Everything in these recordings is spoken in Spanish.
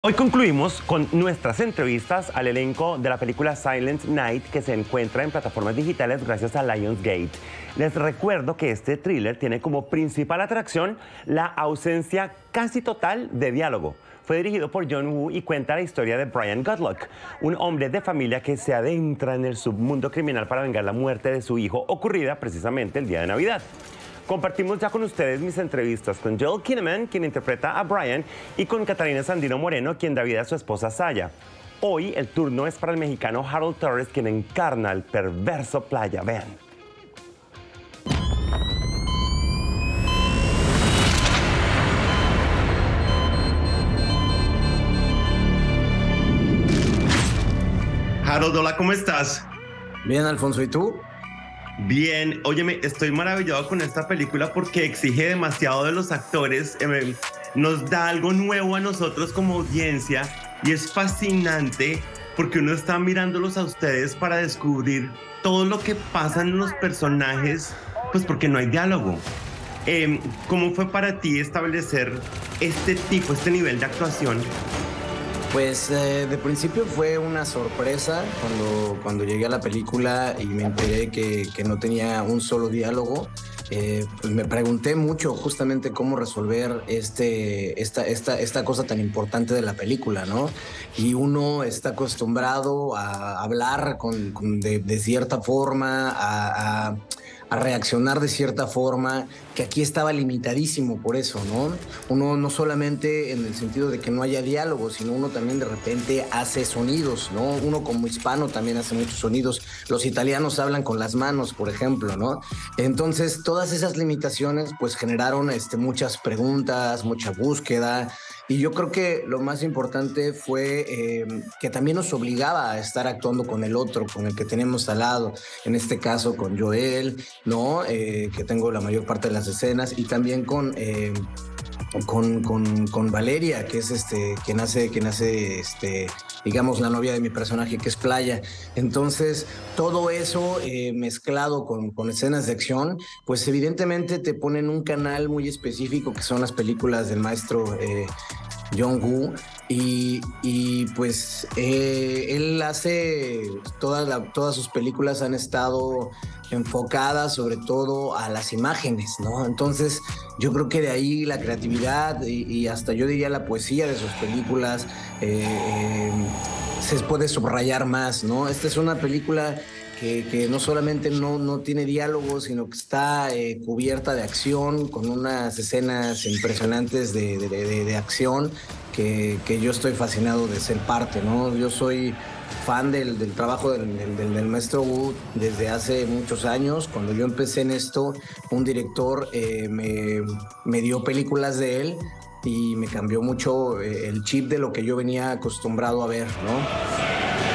Hoy concluimos con nuestras entrevistas al elenco de la película Silent Night, que se encuentra en plataformas digitales gracias a Lionsgate. Les recuerdo que este thriller tiene como principal atracción la ausencia casi total de diálogo. Fue dirigido por John Woo y cuenta la historia de Brian Godlock, un hombre de familia que se adentra en el submundo criminal para vengar la muerte de su hijo, ocurrida precisamente el día de Navidad. Compartimos ya con ustedes mis entrevistas con Joel Kinnaman, quien interpreta a Brian, y con Catalina Sandino Moreno, quien da vida a su esposa Saya. Hoy el turno es para el mexicano Harold Torres, quien encarna al perverso Playa. Vean. Harold, hola, ¿cómo estás? Bien, Alfonso, ¿y tú? Bien, óyeme, estoy maravillado con esta película porque exige demasiado de los actores, nos da algo nuevo a nosotros como audiencia y es fascinante porque uno está mirándolos a ustedes para descubrir todo lo que pasa en los personajes, pues porque no hay diálogo. ¿Cómo fue para ti establecer este nivel de actuación? Pues de principio fue una sorpresa cuando llegué a la película y me enteré que no tenía un solo diálogo. Pues me pregunté mucho justamente cómo resolver esta cosa tan importante de la película, ¿no? Y uno está acostumbrado a hablar de cierta forma, a reaccionar de cierta forma, que aquí estaba limitadísimo por eso, ¿no? Uno no solamente en el sentido de que no haya diálogo, sino uno también de repente hace sonidos, ¿no? Uno como hispano también hace muchos sonidos. Los italianos hablan con las manos, por ejemplo, ¿no? Entonces, todas esas limitaciones pues generaron muchas preguntas, mucha búsqueda. Y yo creo que lo más importante fue que también nos obligaba a estar actuando con el otro, con el que tenemos al lado. En este caso con Joel, ¿no? Que tengo la mayor parte de las escenas, y también con Valeria, que es quien hace digamos, la novia de mi personaje, que es Playa. Entonces, todo eso mezclado con escenas de acción, pues evidentemente te pone en un canal muy específico, que son las películas del maestro John Woo, y pues él hace todas sus películas han estado enfocadas sobre todo a las imágenes, ¿no? Entonces yo creo que de ahí la creatividad y hasta yo diría la poesía de sus películas se puede subrayar más, ¿no? Esta es una película que no solamente no tiene diálogo, sino que está cubierta de acción, con unas escenas impresionantes de acción que yo estoy fascinado de ser parte, ¿no? Yo soy fan del trabajo del maestro Wu desde hace muchos años. Cuando yo empecé en esto, un director me dio películas de él y me cambió mucho el chip de lo que yo venía acostumbrado a ver, ¿no?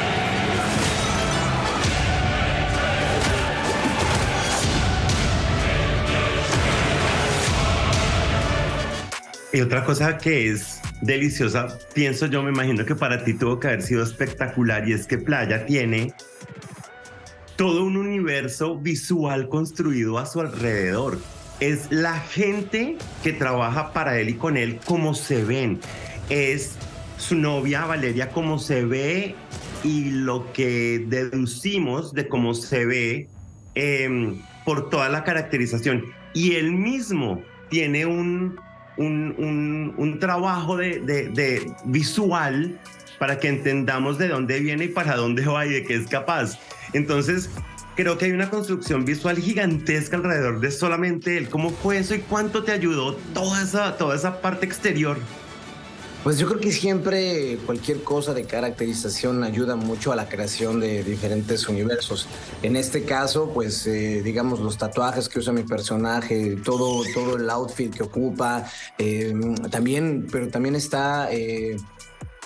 Y otra cosa que es deliciosa, pienso yo, me imagino que para ti tuvo que haber sido espectacular, y es que Playa tiene todo un universo visual construido a su alrededor. Es la gente que trabaja para él y con él como se ven. Es su novia Valeria como se ve y lo que deducimos de cómo se ve por toda la caracterización. Y él mismo tiene un trabajo de visual para que entendamos de dónde viene y para dónde va y de qué es capaz. Entonces, creo que hay una construcción visual gigantesca alrededor de solamente él. ¿Cómo fue eso y cuánto te ayudó toda esa parte exterior? Pues yo creo que siempre cualquier cosa de caracterización ayuda mucho a la creación de diferentes universos. En este caso, pues digamos los tatuajes que usa mi personaje, todo el outfit que ocupa, pero también está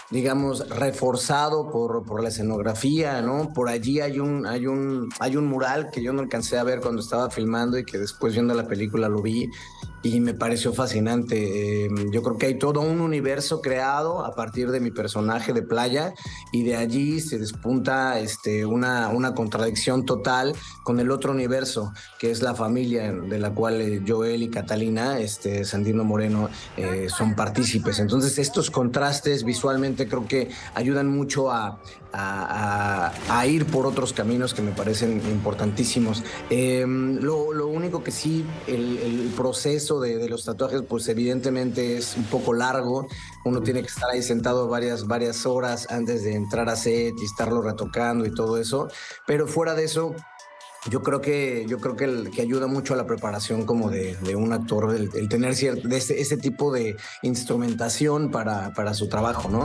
digamos, reforzado por la escenografía, ¿no? Por allí hay un mural que yo no alcancé a ver cuando estaba filmando y que después viendo la película lo vi y me pareció fascinante. Yo creo que hay todo un universo creado a partir de mi personaje de Playa y de allí se despunta una contradicción total con el otro universo, que es la familia de la cual Joel y Catalina, Sandino Moreno, son partícipes. Entonces estos contrastes visualmente creo que ayudan mucho a ir por otros caminos que me parecen importantísimos. Lo único que sí, el proceso de los tatuajes, pues evidentemente es un poco largo. Uno tiene que estar ahí sentado varias horas antes de entrar a set y estarlo retocando y todo eso. Pero fuera de eso, yo creo que ayuda mucho a la preparación como de un actor, el tener ese tipo de instrumentación para su trabajo, ¿no?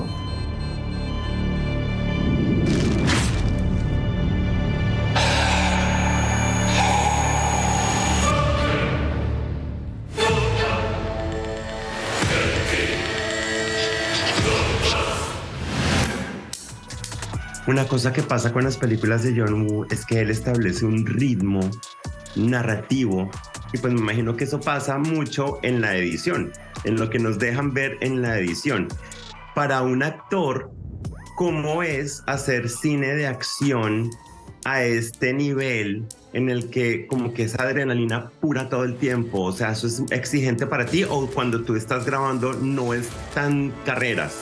Una cosa que pasa con las películas de John Woo es que él establece un ritmo narrativo y pues me imagino que eso pasa mucho en la edición, en lo que nos dejan ver en la edición. Para un actor, ¿cómo es hacer cine de acción a este nivel en el que como que esa adrenalina pura todo el tiempo? O sea, ¿eso es exigente para ti o cuando tú estás grabando no es tan carreras?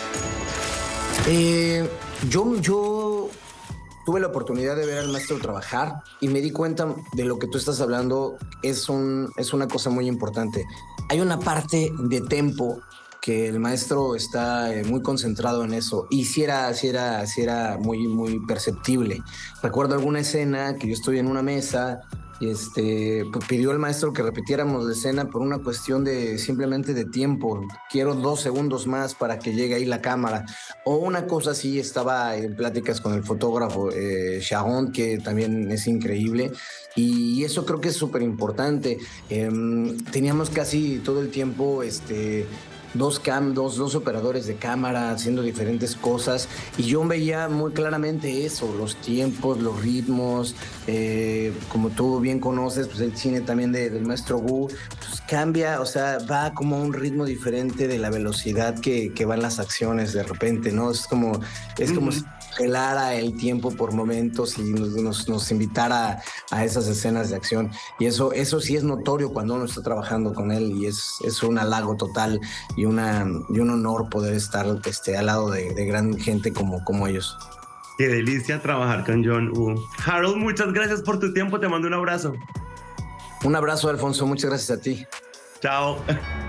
Yo tuve la oportunidad de ver al maestro trabajar y me di cuenta de lo que tú estás hablando. Es una cosa muy importante. Hay una parte de tempo que el maestro está muy concentrado en eso y sí era muy, muy perceptible. Recuerdo alguna escena que yo estoy en una mesa y pues pidió el maestro que repitiéramos la escena por una cuestión simplemente de tiempo. Quiero 2 segundos más para que llegue ahí la cámara. O una cosa así, estaba en pláticas con el fotógrafo Sharon, que también es increíble. Y eso creo que es súper importante. Teníamos casi todo el tiempo dos operadores de cámara haciendo diferentes cosas y yo veía muy claramente eso, los tiempos, los ritmos, como tú bien conoces, pues el cine también del maestro Woo, pues cambia, o sea, va como a un ritmo diferente de la velocidad que van las acciones de repente, ¿no? Es como si gelara el tiempo por momentos y nos invitara a esas escenas de acción. Y eso sí es notorio cuando uno está trabajando con él y es un halago total y un honor poder estar al lado de gran gente como ellos. Qué delicia trabajar con John Woo. Harold, muchas gracias por tu tiempo. Te mando un abrazo. Un abrazo, Alfonso. Muchas gracias a ti. Chao.